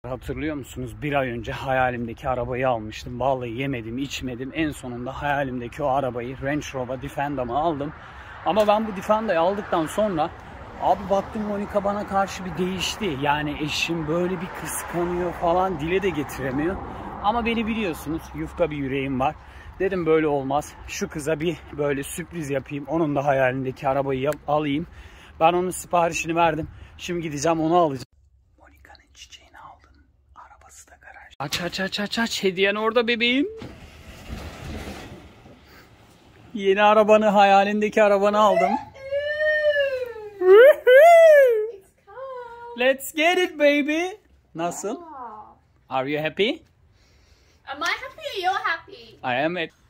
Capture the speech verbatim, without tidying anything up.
Hatırlıyor musunuz? Bir ay önce hayalimdeki arabayı almıştım. Vallahi yemedim, içmedim. En sonunda hayalimdeki o arabayı, Range Rover Defender'ımı aldım. Ama ben bu Defender'ı aldıktan sonra abi baktım Monika bana karşı bir değişti. Yani eşim böyle bir kıskanıyor falan, dile de getiremiyor. Ama beni biliyorsunuz, yufka bir yüreğim var. Dedim böyle olmaz. Şu kıza bir böyle sürpriz yapayım. Onun da hayalindeki arabayı yap, alayım. Ben onun siparişini verdim. Şimdi gideceğim onu alacağım. Monika'nın çiçeğini aldım. Arabası da garaj. Aç aç aç aç aç. Hediyen orada bebeğim. Yeni arabanı, hayalindeki arabanı aldım. Let's get it baby. Nasıl? Are you happy? Am I happy or you're happy? I am happy.